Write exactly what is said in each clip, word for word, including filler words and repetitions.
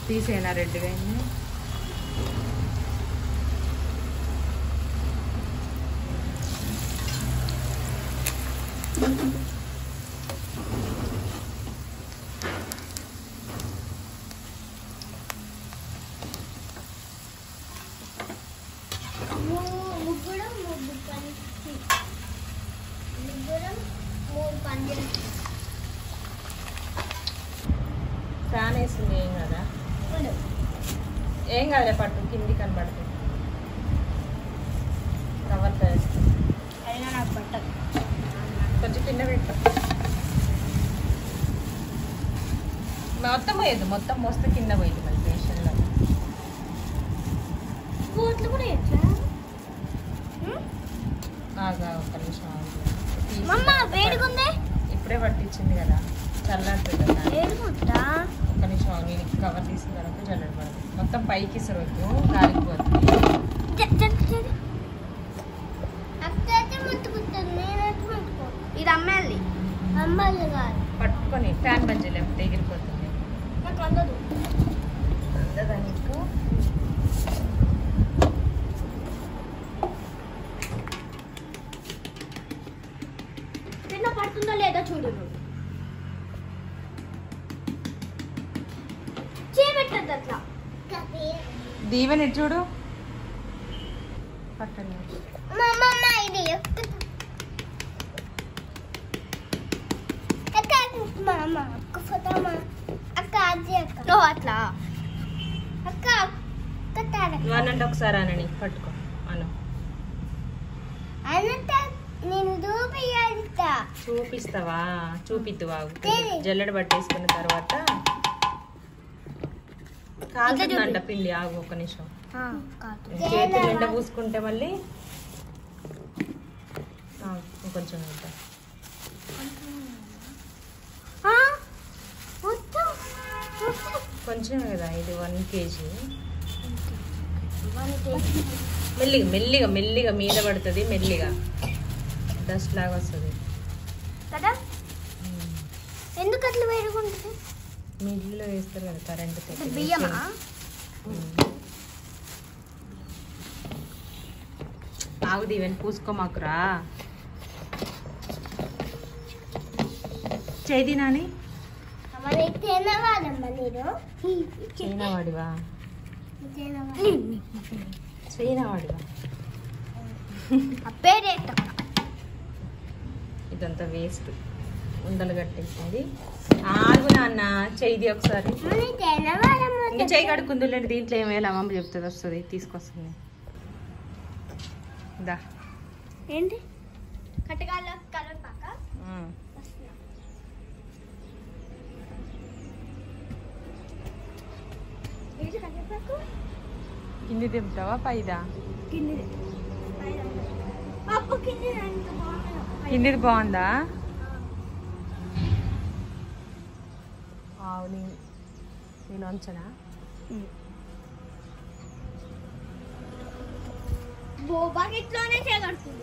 తీసేనా రెడ్డిగా అయింది. ఫ్యాన్ వేసింది ఏం కదా, ఏం కాదులే, పట్టు కింది కనబడుతుంది. కవర్తో వేస్తుంది అయినా నాకు పట్టదు. కొంచెం కింద పెట్టు. మొత్తం పోయేది, మొత్తం మోస్తే కింద పోయింది మళ్ళీ స్టేషన్లో. బోట్లు కూడా ఎట్లా ఆగా ఒక్క నిమిషం వేడుకుందే. ఇప్పుడే పట్టించింది కదా, చల్లారుతుంది కదా. ఒక్క నిమిషం నేను కవర్ తీసిన తర్వాత చల్లడి పడుతుంది. మొత్తం పైకి సరవద్దు, కాలిపోతుంది. ఇది అమ్మాలి అమ్మాలి కాదు, పట్టుకొని ఫ్యాన్ బంద్ చేయలేకపోతే ఎగిరిపోతుంది. నాకు అందదు అందదా నీకు? తిన్న పడుతుందో లేదో చూడు. చేయబెట్టద్దు అట్లా. దీవెని ఇటు చూడు, పట్టండి. అట్లా అక్క అనంటే ఒకసారి అనని పట్టుకో అను. నేను చూపిస్తావా? చూపిద్దువా? జల్లెడ పట్టేసుకున్న తర్వాత కాదంట పిండి. ఆగు ఒక నిమిషం, చేతులు నిండా పూసుకుంటే మళ్ళీ కొంచెం ఉంటా. కొంచెం కదా, ఇది వన్ కేజీ. మెల్లిగా మెల్లిగా మెల్లిగా మీద పడుతుంది, మెల్లిగా డస్ట్ లాగా వస్తుంది కదా. ఎందుకు అట్లా వేడుకుంటుంది? మీ ఇల్లులో వేస్తారు కదా కరెంట్. బియ్యమా? ఆగుది ఇవన్నీ పూసుకోమాకురా. చేది నాని చైనావాడివా? చైనావాడివా? ఇదంతా వేస్ట్, ఉండలు కట్టేసింది. ఆగు నాన్న, చెయ్యి ఒకసారి. ఇంకా చెయ్యి కడుక్కుందులేండి, దీంట్లో ఏం వేయాలి అమ్మమ్మ చెప్తుంది, వస్తుంది తీసుకొస్తుంది. దా ఏంటి కట్టగాల కలర్ పాక కింది తింటావా పైదా? కిందిది బాగుందా? నేను వంచనా? బకెట్లోనే చేయగలుగుతుంది.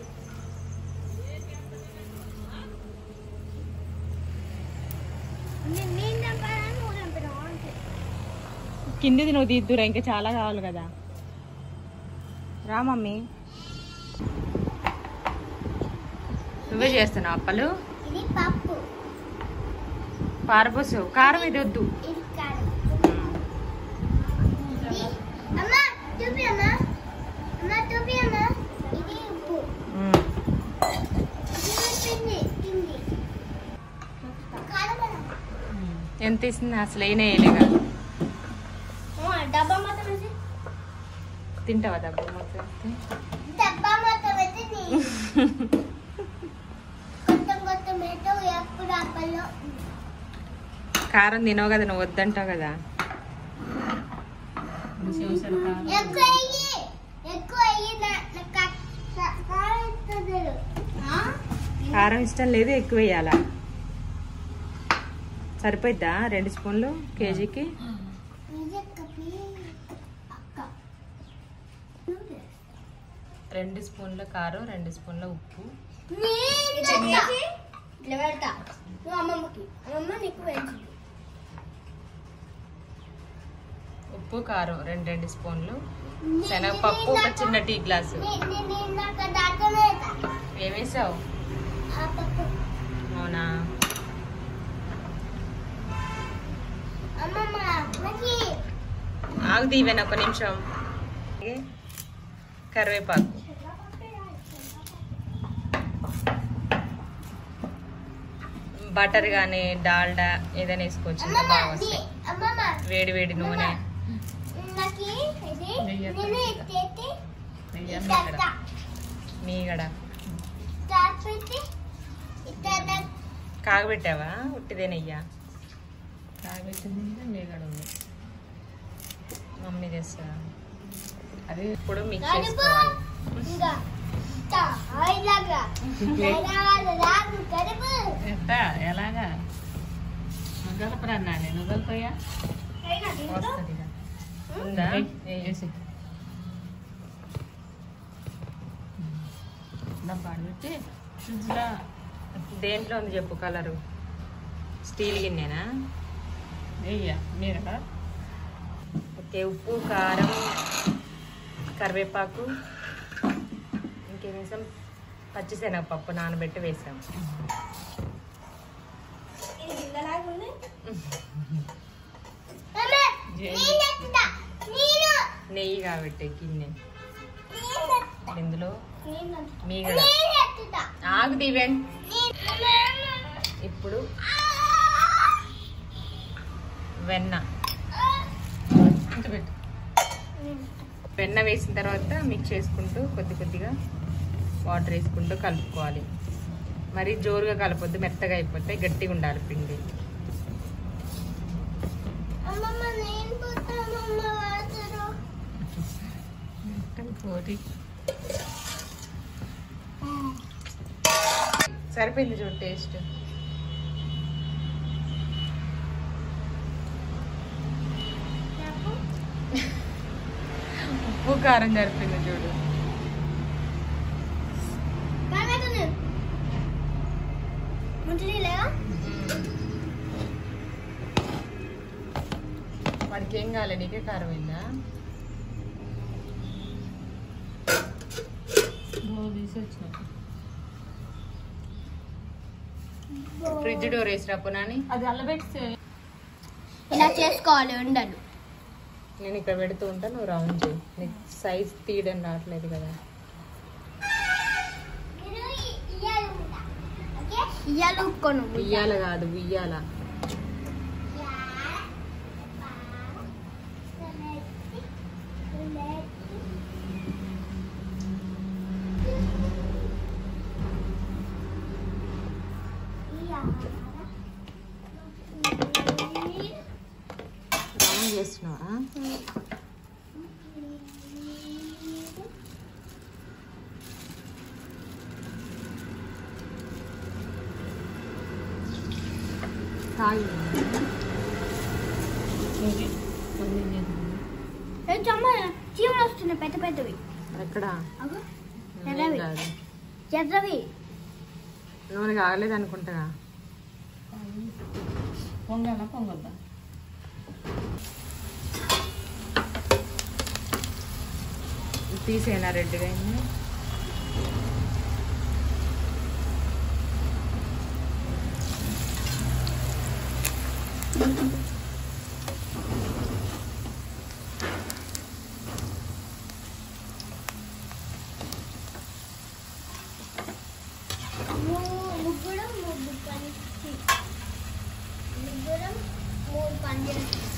కిందిది నువ్వు తీద్దురా, ఇంకా చాలా కావాలి కదా. రా మమ్మీ, నువ్వే చేస్తున్నావు అప్పలు. పారపోసు, కారం ఇది వద్దు. ఎంత ఇస్తుంది అసలు? అయినా వేయలేగా. తింటావా డబ్బా మొత్తం? కారం తినవు కదా నువ్వు, వద్దంటావు కదా. కారం ఇష్టం లేదు, ఎక్కువ వేయాలా? సరిపోద్దా రెండు స్పూన్లు కేజీకి? రెండు స్పూన్ల కారం, రెండు స్పూన్ల ఉప్పు. ఉప్పు కారం రెండు రెండు స్పూన్లు, శనగపప్పు ఒక చిన్న టీ గ్లాసు. ఏమేసావు? అవునా? ఆగు దీవెన ఒక నిమిషం. కరివేపాకు, బటర్ కానీ డాల్డా ఏదైనా వేసుకోవచ్చు, బాగా వస్తాయి. వేడి వేడి నూనె, మీగడ. కాగబెట్టావా? ఉట్టిదే నెయ్యా? కాగబెట్టింది మీగడ ఉంది, మమ్మీ చేస్తా. అది ఇప్పుడు మిక్స్ చేసుకోవాలి. ఎలాగా గలపరన్నా? నేను గలపయ్యా వస్తుంది ఉందా? డబ్బాడు పెట్టి ఫ్రిడ్జ్లో. దేంట్లో ఉంది చెప్పు కలరు? స్టీల్ గిన్నెనా? వెయ్యా మీరు? ఓకే. ఉప్పు, కారం, కరివేపాకు, ఇంకేం వేసాం? పచ్చిశనగపప్పు నానబెట్టి వేసాం. నెయ్యి కాబట్టి గిన్నె. ఇందులో మీగడ. ఆగు దీవెన్. ఇప్పుడు వెన్న. వెన్న వేసిన తర్వాత మిక్స్ చేసుకుంటూ కొద్ది కొద్దిగా వాటర్ వేసుకుంటూ కలుపుకోవాలి. మరి జోరుగా కలపొద్దు, మెత్తగా అయిపోతే గట్టిగా ఉండాలి పిండి. సరిపోయింది చూడు టేస్ట్. ఉప్పు కారం సరిపోయింది చూడు. వాడికి ఏం కాలే, నీకే కారం అయిందా? ఫ్రిడ్జ్ డోర్ వేసినప్పుడు నాని అది అల్లబెట్టి ఇలా చేసుకోవాలి. ఉండదు, నేను ఇక్కడ పెడుతూ ఉంటా, నువ్వు రౌండ్ చేయి. నీకు సైజ్ తీయడం రావట్లేదు కదా. ఉయ్యాల కాదు, ఉయ్యాల. రౌండ్ చేస్తున్నావా? చీమలు వస్తున్నాయి పెద్ద పెద్దవి. ఎక్కడ? ఎర్రవి. నూనె కాగలేదు అనుకుంటా. పొంగల పొంగద్దా? తీసేనా రెడ్డిగా అయింది. ముగ్గురం మూడు పని ముగ్గురం మూడు పని చేస్తాం.